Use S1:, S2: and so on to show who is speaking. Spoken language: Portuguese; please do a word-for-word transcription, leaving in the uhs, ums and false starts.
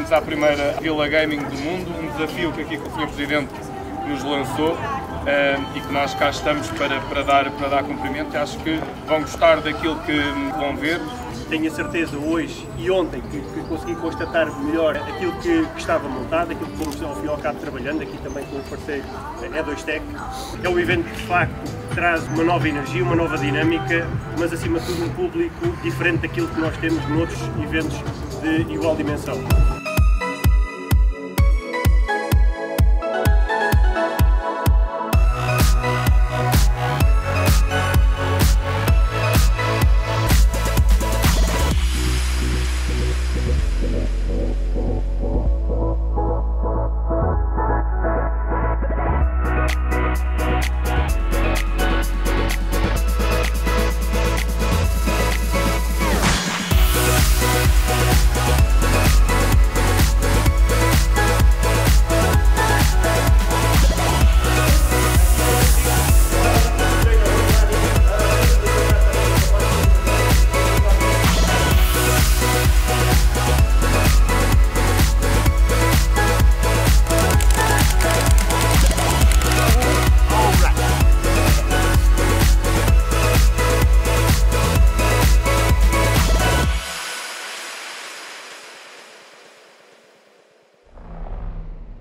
S1: bem-vindos à primeira Vila Gaming do mundo, um desafio que aqui o senhor Presidente nos lançou uh, e que nós cá estamos para, para, dar, para dar cumprimento. Acho que vão gostar daquilo que vão ver.
S2: Tenho a certeza hoje e ontem que, que consegui constatar melhor aquilo que, que estava montado, aquilo que fomos ao fim e ao cabo trabalhando, aqui também com o parceiro E dois Tech. É um evento que de facto traz uma nova energia, uma nova dinâmica, mas acima de tudo um público diferente daquilo que nós temos noutros eventos de igual dimensão.